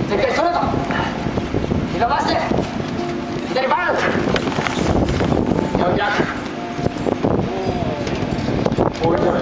もう一回ストレート。膝回して左バランス。400。